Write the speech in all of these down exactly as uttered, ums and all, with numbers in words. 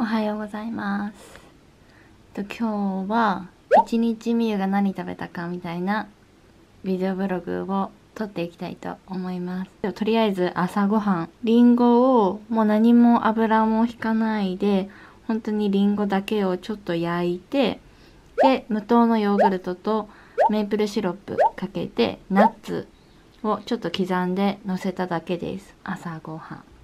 おはようございます。と今日は一日みゆが何食べたかみたいなビデオブログを撮っていきたいと思います。とりあえず朝ごはん、りんごをもう何も油も引かないで本当にりんごだけをちょっと焼いて、で無糖のヨーグルトとメープルシロップかけてナッツをちょっと刻んでのせただけです。朝ごはん。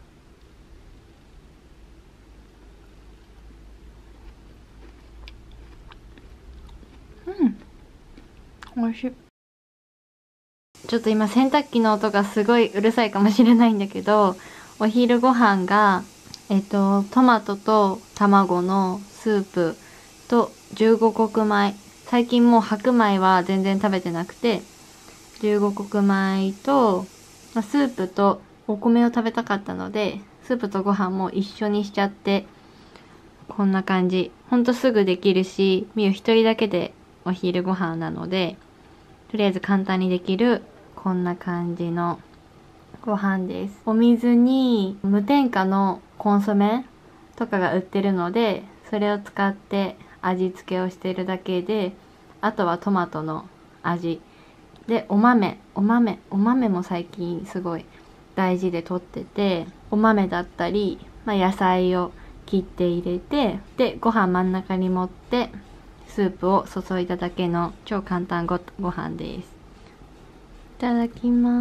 うん、おいしい。ちょっと今洗濯機の音がすごいうるさいかもしれないんだけど、お昼ご飯がえっとトマトと卵のスープとじゅうごこく米。最近もう白米は全然食べてなくて、じゅうごこく米とスープとお米を食べたかったので、スープとご飯も一緒にしちゃって、こんな感じ。ほんとすぐできるし、みゆ一人だけでお昼ご飯なので、とりあえず簡単にできるこんな感じのご飯です。お水に無添加のコンソメとかが売ってるので、それを使って味付けをしてるだけで、あとはトマトの味で、お豆お豆お豆も最近すごい大事で取ってて、お豆だったり、まあ、野菜を切って入れて、でご飯真ん中に盛ってスープを注いだだけの超簡単 ご, ご飯です。いただきます。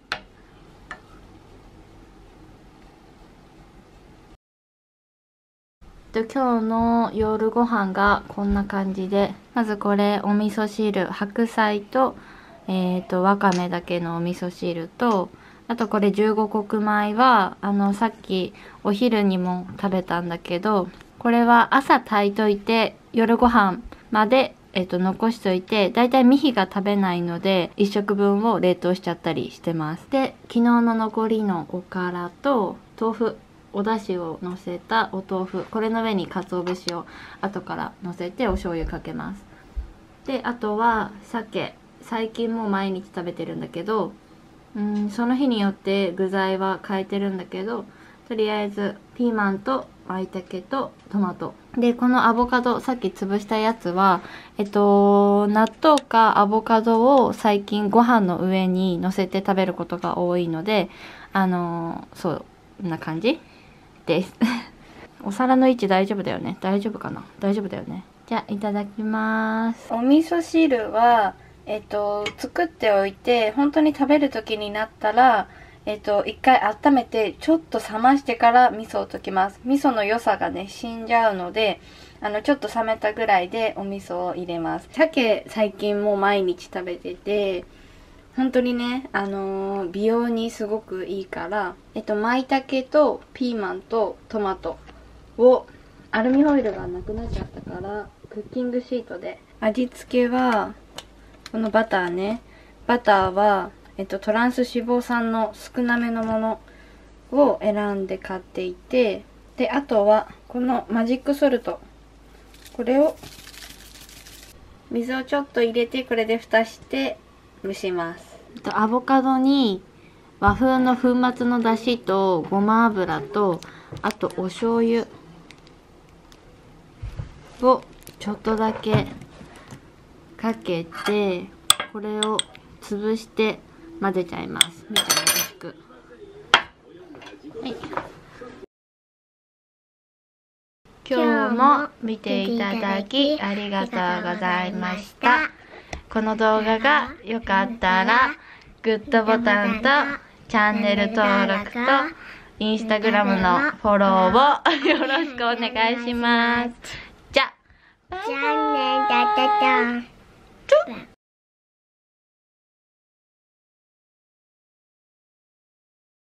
今日の夜ご飯がこんな感じで、まずこれお味噌汁、白菜とえーとわかめだけのお味噌汁と、あとこれじゅうごこく米はあのさっきお昼にも食べたんだけど、これは朝炊いといて夜ご飯までえっと残しといて、だいたいミヒが食べないのでいっしょくぶんを冷凍しちゃったりしてます。で昨日の残りのおからと豆腐、お出汁をのせたお豆腐、これの上に鰹節を後からのせてお醤油かけます。であとは鮭、最近もう毎日食べてるんだけど、うんその日によって具材は変えてるんだけど、とりあえずピーマンと舞茸とトマトで、このアボカドさっき潰したやつはえっと納豆かアボカドを最近ご飯の上に乗せて食べることが多いので、あのー、そうこんな感じですお皿の位置大丈夫だよね？大丈夫かな？大丈夫だよね。じゃあいただきます。お味噌汁はえっと作っておいて、本当に食べる時になったらえっと一回温めてちょっと冷ましてから味噌を溶きます。味噌の良さがね死んじゃうので、あのちょっと冷めたぐらいでお味噌を入れます。鮭最近もう毎日食べてて、本当にね、あのー、美容にすごくいいから、えっと、舞茸とピーマンとトマトを、アルミホイルがなくなっちゃったから、クッキングシートで。味付けは、このバターね。バターは、えっと、トランス脂肪酸の少なめのものを選んで買っていて、で、あとは、このマジックソルト。これを、水をちょっと入れて、これで蓋して、蒸します。アボカドに和風の粉末のだしとごま油と、あとお醤油をちょっとだけかけて、これを潰して混ぜちゃいます。めっちゃよろしく。はい、今日も見ていただきありがとうございました。この動画が良かったらグッドボタンとチャンネル登録とインスタグラムのフォローをよろしくお願いします。じゃあバイバイ。